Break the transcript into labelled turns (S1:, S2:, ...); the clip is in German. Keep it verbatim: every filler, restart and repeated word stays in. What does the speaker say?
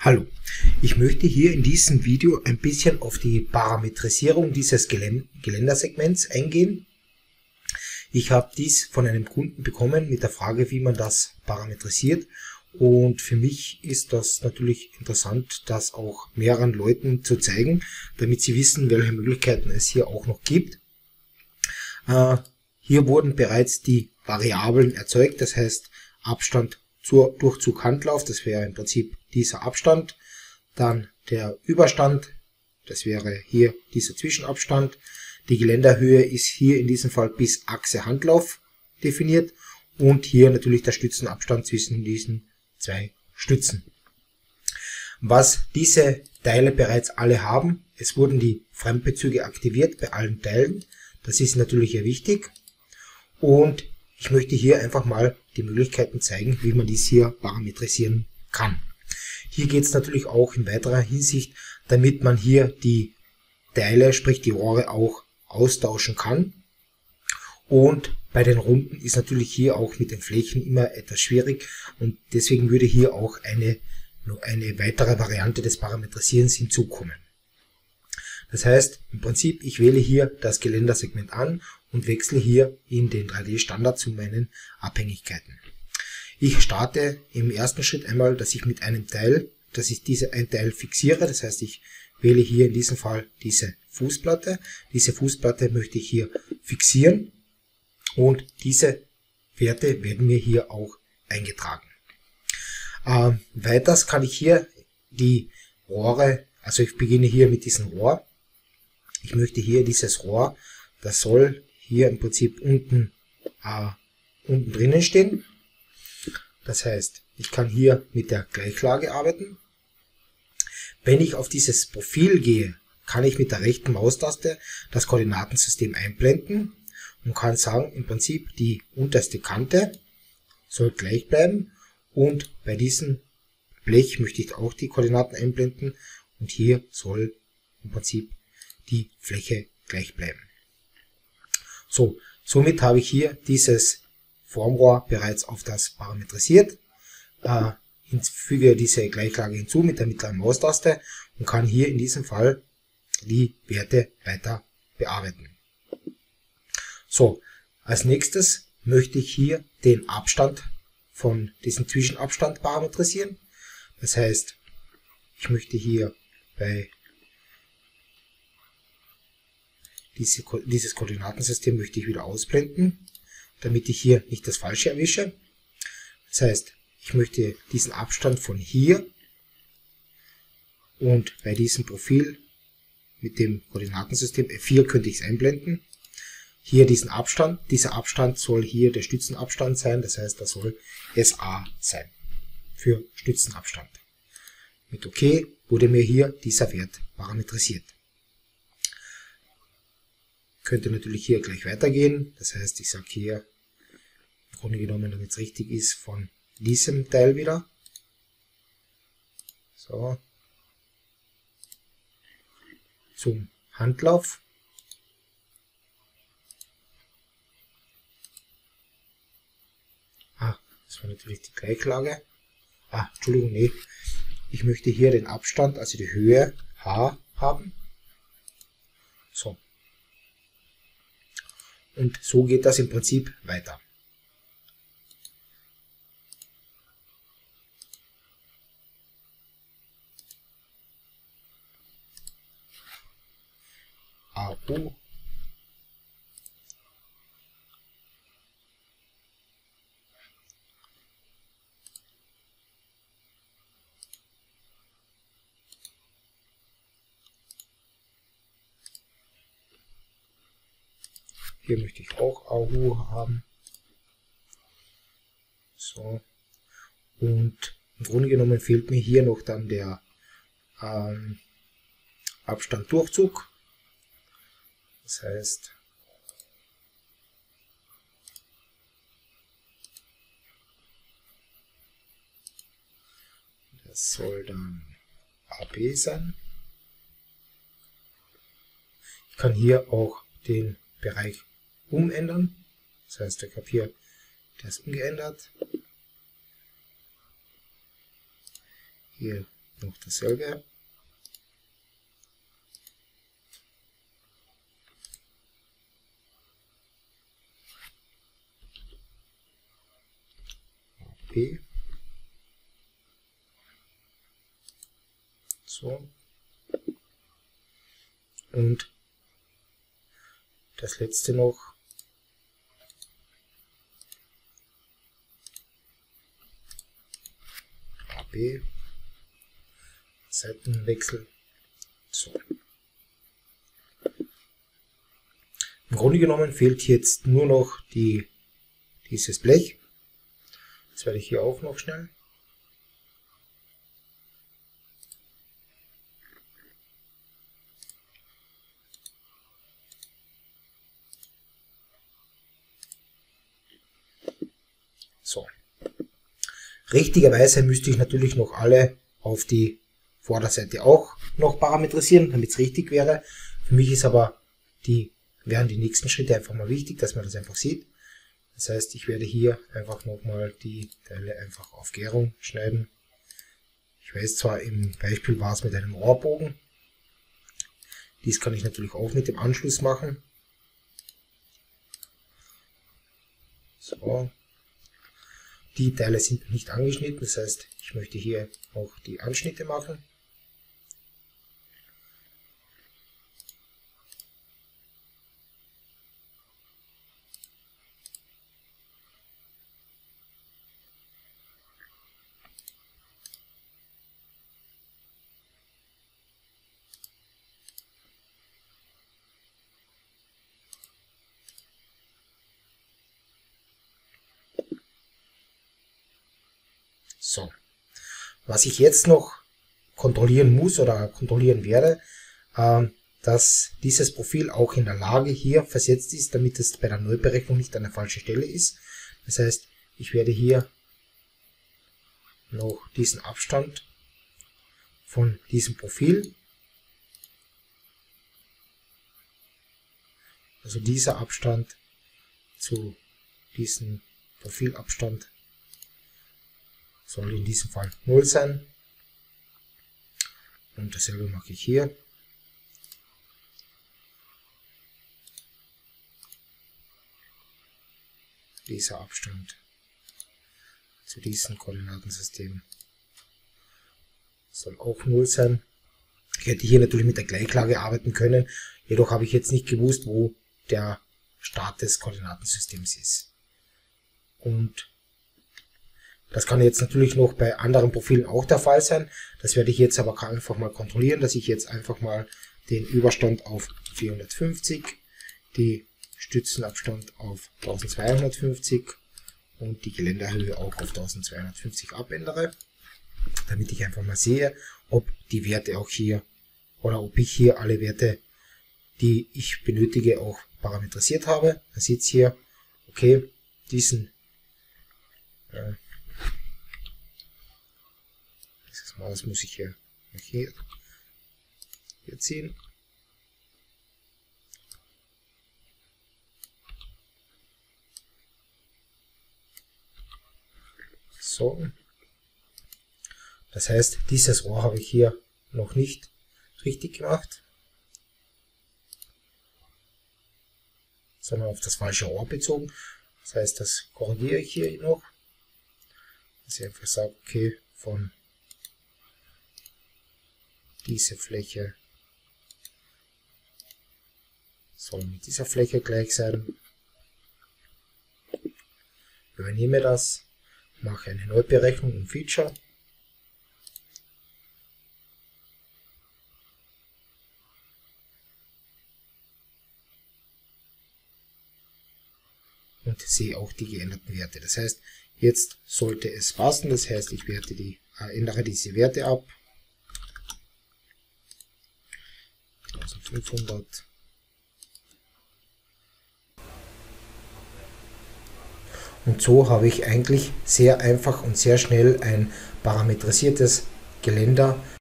S1: Hallo, ich möchte hier in diesem Video ein bisschen auf die Parametrisierung dieses Geländersegments eingehen. Ich habe dies von einem Kunden bekommen mit der Frage, wie man das parametrisiert, und für mich ist das natürlich interessant, das auch mehreren Leuten zu zeigen, damit sie wissen, welche Möglichkeiten es hier auch noch gibt. Äh, hier wurden bereits die Variablen erzeugt, das heißt Abstand zur Durchzug-Handlauf, das wäre im Prinzip dieser Abstand, dann der Überstand, das wäre hier dieser Zwischenabstand, die Geländerhöhe ist hier in diesem Fall bis Achse Handlauf definiert und hier natürlich der Stützenabstand zwischen diesen zwei Stützen. Was diese Teile bereits alle haben, es wurden die Fremdbezüge aktiviert bei allen Teilen, das ist natürlich sehr wichtig, und ich möchte hier einfach mal die Möglichkeiten zeigen, wie man dies hier parametrisieren kann. Hier geht es natürlich auch in weiterer Hinsicht, damit man hier die Teile, sprich die Rohre, auch austauschen kann. Und bei den Runden ist natürlich hier auch mit den Flächen immer etwas schwierig, und deswegen würde hier auch eine, eine weitere Variante des Parametrisierens hinzukommen. Das heißt, im Prinzip, ich wähle hier das Geländersegment an und wechsle hier in den drei D Standard zu meinen Abhängigkeiten. Ich starte im ersten Schritt einmal, dass ich mit einem Teil, dass ich diese ein Teil fixiere. Das heißt, ich wähle hier in diesem Fall diese Fußplatte. Diese Fußplatte möchte ich hier fixieren, und diese Werte werden mir hier auch eingetragen. Ähm, weiters kann ich hier die Rohre, also ich beginne hier mit diesem Rohr. Ich möchte hier dieses Rohr, das soll hier im Prinzip unten, äh, unten drinnen stehen. Das heißt, ich kann hier mit der Gleichlage arbeiten. Wenn ich auf dieses Profil gehe, kann ich mit der rechten Maustaste das Koordinatensystem einblenden und kann sagen, im Prinzip die unterste Kante soll gleich bleiben, und bei diesem Blech möchte ich auch die Koordinaten einblenden, und hier soll im Prinzip die Fläche gleich bleiben. So, somit habe ich hier dieses Formrohr bereits auf das parametrisiert, äh, füge diese Gleichlage hinzu mit der mittleren Maustaste und kann hier in diesem Fall die Werte weiter bearbeiten. So, als nächstes möchte ich hier den Abstand von diesem Zwischenabstand parametrisieren. Das heißt, ich möchte hier bei diese, dieses Koordinatensystem möchte ich wieder ausblenden, damit ich hier nicht das Falsche erwische. Das heißt, ich möchte diesen Abstand von hier und bei diesem Profil mit dem Koordinatensystem F vier könnte ich es einblenden. Hier diesen Abstand, dieser Abstand soll hier der Stützenabstand sein, das heißt, das soll S A sein für Stützenabstand. Mit OK wurde mir hier dieser Wert parametrisiert. Könnte natürlich hier gleich weitergehen, das heißt, ich sage hier, im Grunde genommen, damit es richtig ist, von diesem Teil wieder. So. Zum Handlauf. Ah, das war natürlich die Gleichlage. Ah, Entschuldigung, nee. Ich möchte hier den Abstand, also die Höhe H haben. So. Und so geht das im Prinzip weiter. A U. Hier möchte ich auch A U haben. So. Und im Grunde genommen fehlt mir hier noch dann der ähm, Abstand Durchzug. Das heißt, das soll dann A B sein. Ich kann hier auch den Bereich umändern. Das heißt, ich habe hier das umgeändert. Hier noch dasselbe. B. So. Und das letzte noch. A B. Seitenwechsel. So. Im Grunde genommen fehlt jetzt nur noch die, dieses Blech. Das werde ich hier auch noch schnell. So. Richtigerweise müsste ich natürlich noch alle auf die Vorderseite auch noch parametrisieren, damit es richtig wäre. Für mich ist aber die, wären die nächsten Schritte einfach mal wichtig, dass man das einfach sieht. Das heißt, ich werde hier einfach nochmal die Teile einfach auf Gärung schneiden. Ich weiß zwar, im Beispiel war es mit einem Rohrbogen. Dies kann ich natürlich auch mit dem Anschluss machen. So. Die Teile sind nicht angeschnitten, das heißt, ich möchte hier auch die Anschnitte machen. So, was ich jetzt noch kontrollieren muss oder kontrollieren werde, äh, dass dieses Profil auch in der Lage hier versetzt ist, damit es bei der Neuberechnung nicht an der falschen Stelle ist. Das heißt, ich werde hier noch diesen Abstand von diesem Profil, also dieser Abstand zu diesem Profilabstand, soll in diesem Fall null sein. Und dasselbe mache ich hier. Dieser Abstand zu diesem Koordinatensystem soll auch null sein. Ich hätte hier natürlich mit der Gleichlage arbeiten können, jedoch habe ich jetzt nicht gewusst, wo der Start des Koordinatensystems ist. Und das kann jetzt natürlich noch bei anderen Profilen auch der Fall sein. Das werde ich jetzt aber einfach mal kontrollieren, dass ich jetzt einfach mal den Überstand auf vierhundertfünfzig, die Stützenabstand auf eintausendzweihundertfünfzig und die Geländerhöhe auch auf eintausendzweihundertfünfzig abändere, damit ich einfach mal sehe, ob die Werte auch hier oder ob ich hier alle Werte, die ich benötige, auch parametrisiert habe. Man sieht es hier, okay, diesen äh, dieses Maß muss ich hier, hier, hier ziehen. So. Das heißt, dieses Rohr habe ich hier noch nicht richtig gemacht, sondern auf das falsche Rohr bezogen. Das heißt, das korrigiere ich hier noch, dass ich einfach sage, okay, von dieser Fläche soll mit dieser Fläche gleich sein. Übernehme das, mache eine Neuberechnung im Feature. Und sehe auch die geänderten Werte. Das heißt, jetzt sollte es passen. Das heißt, ich werte die, äh, ändere diese Werte ab. eintausendfünfhundert. Und so habe ich eigentlich sehr einfach und sehr schnell ein parametrisiertes Geländer